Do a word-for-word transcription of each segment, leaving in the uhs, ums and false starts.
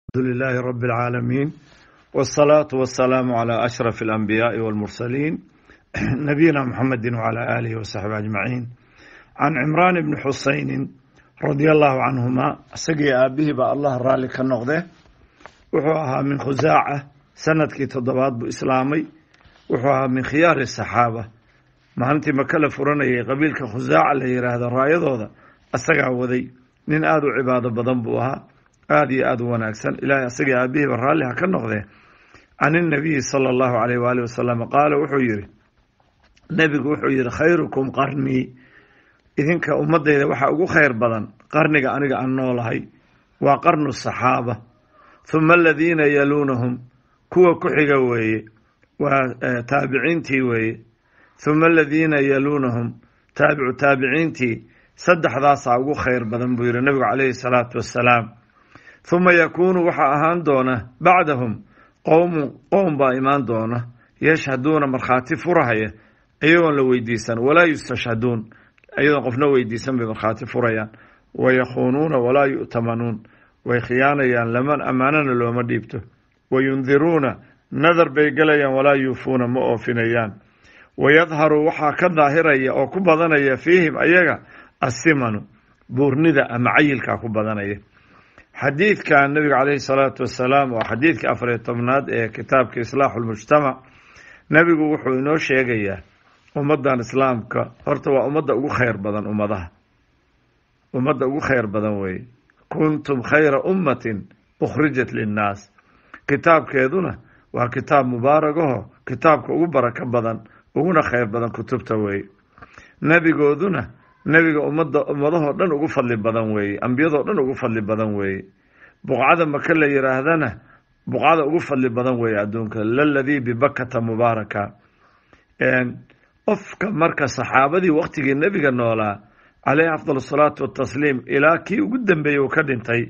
الحمد لله رب العالمين والصلاة والسلام على أشرف الأنبياء والمرسلين نبينا محمد وعلى آله وصحبه أجمعين. عن عمران بن حسين رضي الله عنهما سقي أبيه بأ الله رالي كالنقضة وحوها من خزاعة سنة كي تضباط بإسلامي وحوها من خيار الصحابة ما أنت مكلا فرني قبيل كخزاعة اللي هذا الرأي ذا أستقع وذي من آدو عبادة بضنبوها آدي آدو وناكسن إلى سقي أبيه برالي كالنقضة. عن النبي صلى الله عليه وآله وسلم قال وحيري نبي وحيري خيركم قرني idinka ummadayda waxa ugu khayr badan qarniga aniga aan noolahay waa qarnu saxaaba thumma alladhina yalunhum kuwa ku xiga weeye waa taabiciintii weeye thumma alladhina yalunhum taabicu taabiciintii saddexdaas ugu khayr badan buu yiri nabiga kaleey salaatu wassalaam. thumma yakunu waxa ahaan doona bacdahum qowm qowm ba imaan doona yashhaduna markhaati furahaya iyagoon la weydiisan walaa yustashhaduun أيضا قفنا ويديسن بمرخاتي فريان ويخونون ولا يؤتمنون ويخيانيان لمن أماننا لو مديبته وينذرون نذر بيقليان ولا يوفون مؤفنيان ويظهر وحا كظاهرية أو كبضانية فيهم أيها السمن بورندا أم عيلك كبضانية. حديث كان النبي عليه الصلاة والسلام وحديث كأفر الطمناد كتاب كإصلاح المجتمع نبي وحو إنو شيئا ummadan islaamka horta waa umada ugu khayr badan ummadaha umada ugu khayr badan way kuntum khayra ummatin ukhrijat linnas kitaabkeeduna waa kitaab mubaaragaho kitaabka ugu baraka badan uguna khayr badan kutubta way nabigooduna nabiga umada ummadaha dhan ugu fadli badan way ambiyada dhan ugu fadli badan way buqcada marka la yiraahdana buqcada ugu fadli badan way adduunka lalladhi bi bakkata mubaaraka qofka marka saxaabadii waqtigii nabiga noolaa alayhi afdal salaatu watasliim ilaa kii ugu dambeeyay ka dhintay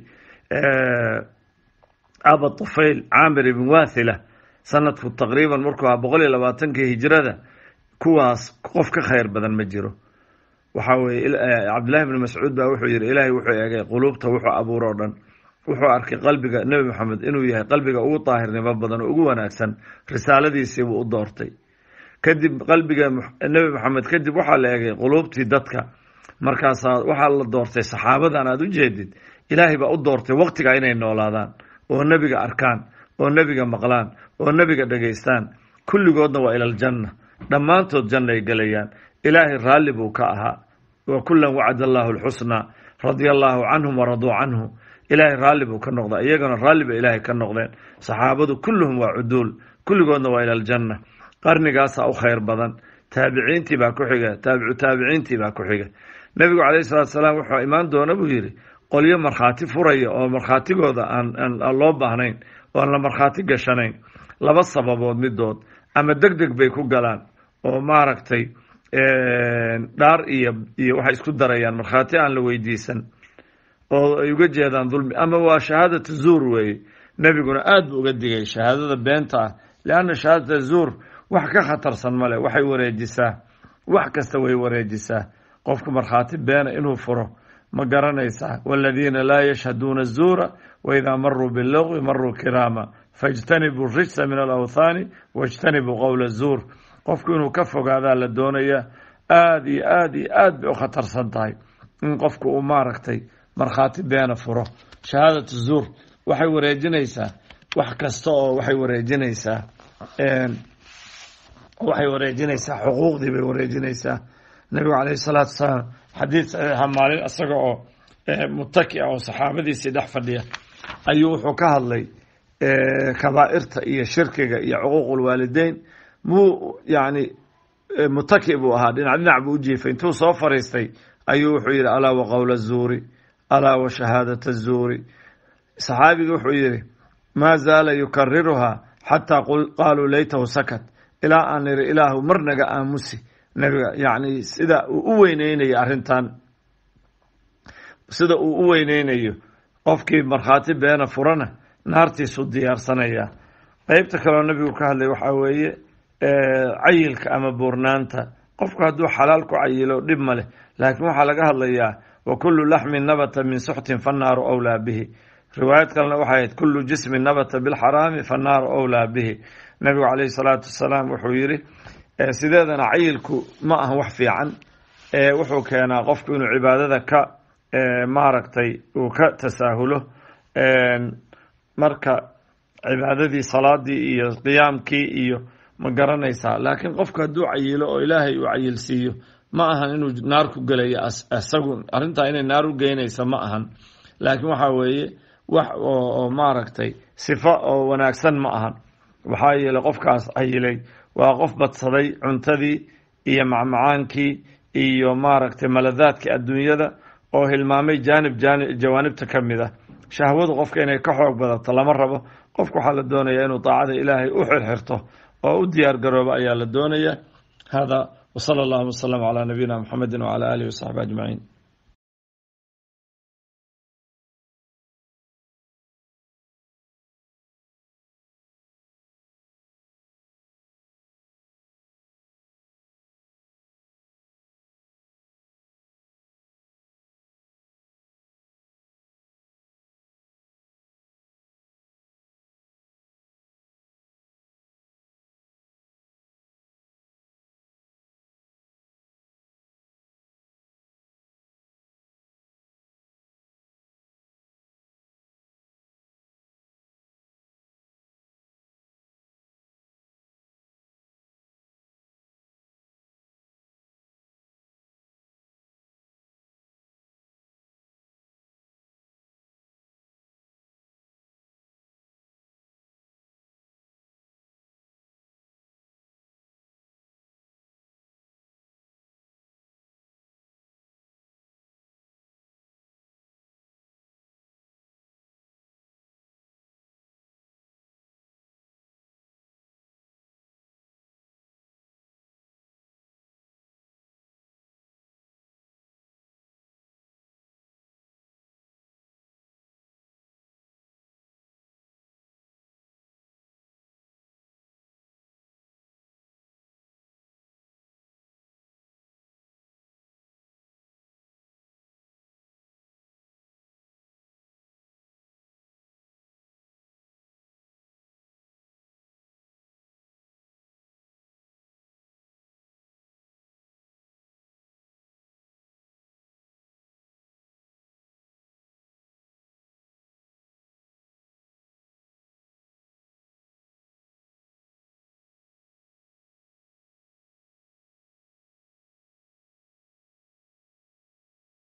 Abu Tufayl Amir ibn Wathila sanadku taqriiban markuu boqol iyo labaatan ka hijrada kuwaas qof ka khayr badan ma jiro. waxa weeye Abdullah ibn Mas'ud baa wuxuu yiri Ilaahay wuxuu eegay qulubta wuxuu abuuro dhan wuxuu arkay qalbiga Nabi Muhammad inuu yahay qalbiga ugu taahirnimo badan oo ugu wanaagsan risaaladiisii uu doortay kadib qalbiga nabi maxamed kadib waxa la eegay qulubtii dadka markaas waxa la doortay saxaabadan aad u jeedid ilaahay baa u doortay waqtiga inay noolaadaan oo nabiga arkaan oo nabiga maqlaan oo nabiga dhageystaan kulligoodna waa ila janna dhamaantood janna ay galayaan ilaahay raali buu ka ahaa wa kullan wa'ada Allahu al-husna radiyallahu anhum wa radu anhu ilaahay raali buu ka noqday iyagana raali ba ilaahay ka noqdeen saxaabadu kulluhum waa udul kulligoodna waa ila janna qarnigaas oo khayr badan taabiciintii baa ku xiga taabicu taabiciintii baa ku xiga nabiga kaleey salaatu salaam wuxuu imaan doona buu yiri qoliyo marxaati furaya oo marxaatigooda aan aan loo baahnayn oo la marxaati gashanayn laba sababood midood ama degdeg bay ku galaan oo maaragtay ee dhaar iyo iyo waxa isku darayaan marxaati aan la weydiisan oo ay uga jeedaan dulmi ama waa shahaadatu zuur way nabiguna aad buu uga digay shahaadada beenta laana shahaadatu zuur wax ka khatarsan male waxay wareejisaa wax kasta way wareejisaa qofku marxaati beena inuu furo ma garanaysaa walladina la yashhaduna az-zura wa idha marru bil-lagwi marru kirama fajtanibu ar-rijsa min al-awthani wajtanibu qawla az-zur qofku inuu ka fogaada la doonaya aad iyo aad iyo aad bay u khatarsan tahay in qofku uu maaragtay marxaati beena furo shahaadatu az-zur waxay wareejinaysaa wax kasta oo waxay wareejinaysaa een waxay wareejinaysaa xuquuqdii bay wareejinaysaa nabiga kaleey salaatu salaam xadiis maalin asaga oo mutaki oo saxaabadiisii dhex fadhiya ayuu wuxuu ka hadlay kabaa'irta iyo shirkiga iyo xuquuqul waalideyn muu yaani mutaki buu ahaa dhinac dhinac buu u jiifay intuu soo fariistay ayuu wuxuu yiri alaa wa qawla zuuri alaa wa shahaadata zuuri saxaabigu wuxuu yiri ma zaala yukarriruha hatta qaalu laytahu sakat ilaa aan niri ilaahu marnaga aamusi nabiga yaani sida uu u weyneynayo arintan sida uu u weyneynayo qofkii marxaati beena furana naartiisu diyaarsanaya. qaybta kale nabigu ka hadlay waxa weeye ee cayilka ama buurnaanta qofku hadduu xalaal ku cayilo dhib male laakiin waxa laga hadlayaa wa kullu lahmin nabata min suhtin fannaaru awla bihi riwaayad kalena waxay ahayd kullu jismi nabata bilxaraami fannaaru awlaa bihi. nabigu calayhi salaatu wasalaam wuxuu yidhi sideedana cayilku ma ahan wax fiican, wuxuu keenaa qofku inuu cibaadada ka maaragtay uu ka tasaahulo. marka cibaadadii salaadii iyo qiyaamkii iyo ma garanaysaa, laakiin qofku hadduu cayilo oo ilaahay uu cayilsiiyo ma ahan inuu naar ku gelayo isagu, arrintaa inay naar u geynaysa ma ahan, laakiin waxaa weeye wax oo maaragtay sifo oo wanaagsan ma ahan. waxaa yeelay qofkaas cayilay waa qof badsaday cuntadii iyo macmacaankii iyo maaragtay maladaadkii adduunyada oo hilmaamay jaanib jawaanibta ka mid ah. shahwadu qofka inay ka xoog badato lama rabo. qofku waxaa la doonayaa inuu daacada ilaahay u xirxirto oo u diyaar garoobo ayaa la doonaya. hada wasala allahu wasalam calaa nabiyina muxamedin wacala aalihi wasaxbi ajmaciin.